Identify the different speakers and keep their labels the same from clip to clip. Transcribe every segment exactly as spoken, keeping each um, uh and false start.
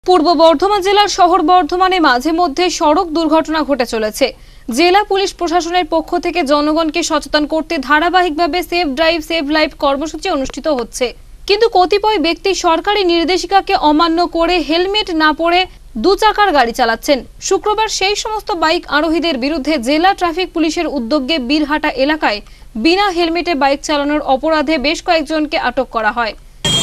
Speaker 1: পূর্ব বর্ধমান জেলার শহর বর্ধমানে মাঝে মধ্যে সড়ক দুর্ঘটনা ঘটে চলেছে। জেলা পুলিশ প্রশাসনের পক্ষ থেকে জনগণকে সচেতন করতে ধারাবাহিকভাবে সেফ ড্রাইভ সেভ লাইফ কর্মসূচি অনুষ্ঠিত হচ্ছে, কিন্তু কতিপয় ব্যক্তি সরকারি নির্দেশিকাকে অমান্য করে হেলমেট না পরে দু চাকার গাড়ি চালাচ্ছেন। শুক্রবার সেই সমস্ত বাইক আরোহীদের বিরুদ্ধে জেলা ট্রাফিক পুলিশের উদ্যোগে বীরহাটা এলাকায় বিনা হেলমেটে বাইক চালানোর অপরাধে বেশ কয়েকজনকে আটক করা হয়।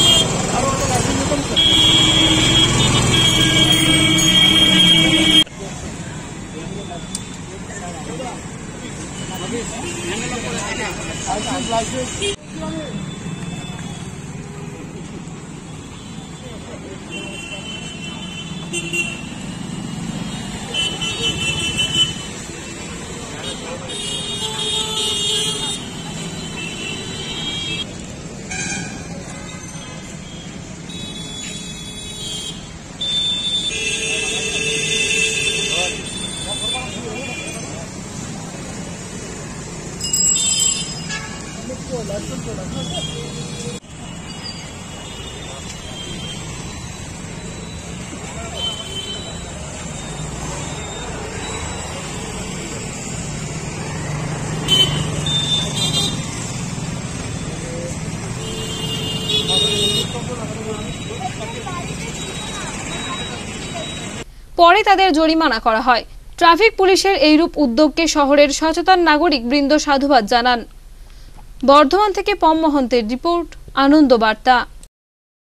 Speaker 1: পরে তাদের জরিমানা করা হয়। ট্রাফিক পুলিশের এইরূপ উদ্যোগকে শহরের সচেতন নাগরিক বৃন্দ সাধুবাদ জানান। বর্ধমান থেকে পম মহন্তের রিপোর্ট, আনন্দ বার্তা।